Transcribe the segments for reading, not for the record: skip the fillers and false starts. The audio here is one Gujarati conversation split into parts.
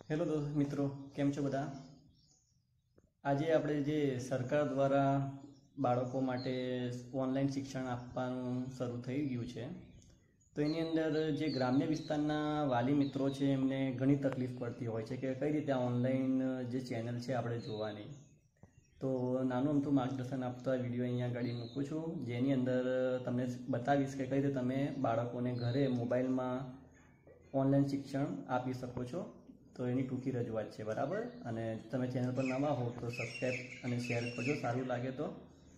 હેલો મિત્રો, કેમ છો બધા? આજે આપણે જે સરકાર દ્વારા બાળકો માટે ઓનલાઈન શિક્ષણ આપવાનું શરૂ થઈ ગયું છે, તો એની અંદર જે ગ્રામ્ય વિસ્તારના વાલી મિત્રો છે એમને ઘણી તકલીફ પડતી હોય છે કે કઈ રીતે આ ઓનલાઈન જે ચેનલ છે આપણે જોવાની. તો નાનું અમથું માર્ગદર્શન આપતો આ વિડીયો અહીંયા આગળ મૂકું છું, જેની અંદર તમને બતાવીશ કે કઈ રીતે તમે બાળકોને ઘરે મોબાઈલમાં ઓનલાઈન શિક્ષણ આપી શકો છો. તો એની ટૂંકી રજૂઆત છે, બરાબર. અને તમે ચેનલ પર નવા હો તો સબસ્ક્રાઈબ અને શેર કરજો, સારું લાગે તો.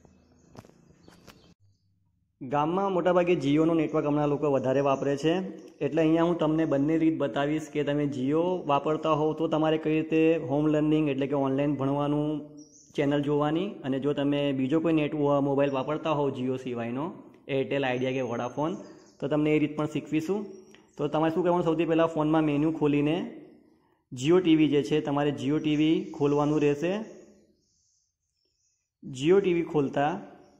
ગામમાં મોટાભાગે જીઓનું નેટવર્ક હમણાં લોકો વધારે વાપરે છે, એટલે અહીંયા હું તમને બંને રીત બતાવીશ કે તમે જીઓ વાપરતા હોવ તો તમારે કઈ રીતે હોમ લર્નિંગ એટલે કે ઓનલાઈન ભણવાનું ચેનલ જોવાની, અને જો તમે બીજો કોઈ મોબાઈલ વાપરતા હોવ જીઓ સિવાયનો, એરટેલ, આઈડિયા કે વોડાફોન, તો તમને એ રીત પણ શીખવીશું. તો તમારે શું કરવાનું, સૌથી પહેલાં ફોનમાં મેન્યુ ખોલીને જીઓ ટીવી જે છે તમારે જીઓ ટીવી ખોલવાનું રહેશે. જીઓ ટીવી ખોલતા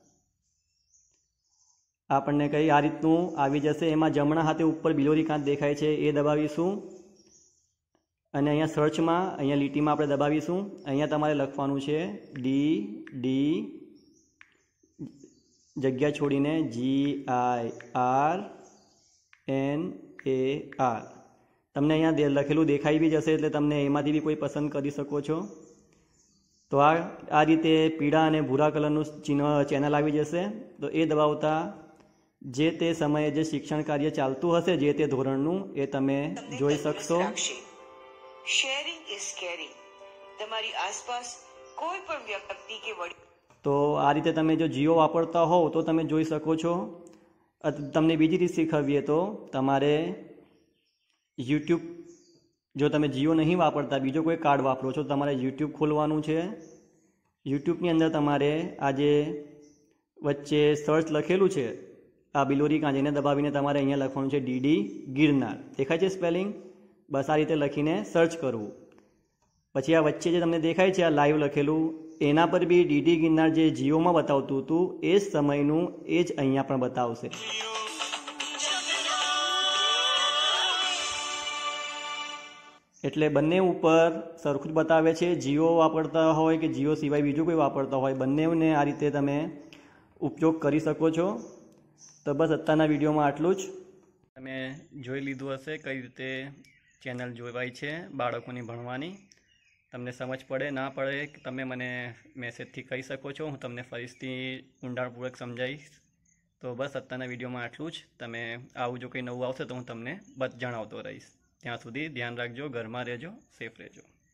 આપણને કંઈ આ રીતનું આવી જશે. એમાં જમણા હાથે ઉપર બિલોરી કાંત દેખાય છે એ દબાવીશું, અને અહીંયા સર્ચમાં અહીંયા લીટીમાં આપણે દબાવીશું. અહીંયા તમારે લખવાનું છે DD જગ્યા છોડીને GIRNAR. તમને અહીંયા લખેલું દેખાઈ બી જશે, એટલે તમને એમાંથી બી કોઈ પસંદ કરી શકો છો. તો આ રીતે પીળા અને ભૂરા કલરનું ચેનલ આવી જશે. તો એ દબાવતા જે તે સમયે જે શિક્ષણ કાર્ય ચાલતું હશે જે તે ધોરણનું એ તમે જોઈ શકશો. Sharing is caring. તમારી આસપાસ કોઈ પણ વ્યક્તિ કે તો આ રીતે તમે જો જીઓ વાપરતા હોવ તો તમે જોઈ શકો છો. તમને બીજી રીત શીખવીએ તો તમારે યુટ્યુબ, જો તમે જીઓ નહીં વાપરતા બીજો કોઈ કાર્ડ વાપરો છો, તમારે યુટ્યુબ ખોલવાનું છે. યુટ્યુબની અંદર તમારે આ જે વચ્ચે સર્ચ લખેલું છે આ બિલોરી કાંચ, એને દબાવીને તમારે અહીંયા લખવાનું છે DD ગિરનાર. દેખાય છે સ્પેલિંગ? બસ આ રીતે લખીને સર્ચ કરવું. પછી આ વચ્ચે જે તમને દેખાય છે આ લાઈવ લખેલું, એના પર બી DD ગિરનાર જે જીઓમાં બતાવતું હતું એ જ સમયનું એ જ અહીંયા પણ બતાવશે. એટલે બંને ઉપર સરખું જ બતાવે છે. જીઓ વાપરતા હોય કે જીઓ સિવાય બીજું કોઈ વાપરતા હોય, બંનેને આ રીતે તમે ઉપયોગ કરી શકો છો. તો બસ અત્યારના વિડીયોમાં આટલું જ. તમે જોઈ લીધું હશે કઈ રીતે ચેનલ જોવાય છે બાળકોની ભણવાની. તમને સમજ પડે ના પડે તમે મને મેસેજથી કહી શકો છો, હું તમને ફરીથી ઊંડાણપૂર્વક સમજાવીશ. તો બસ અત્યારના વિડીયોમાં આટલું જ. તમે આવું જો કંઈ નવું આવશે તો હું તમને બસ જણાવતો રહીશ. ત્યાં સુધી ધ્યાન રાખજો, ઘરમાં રહેજો, સેફ રહેજો.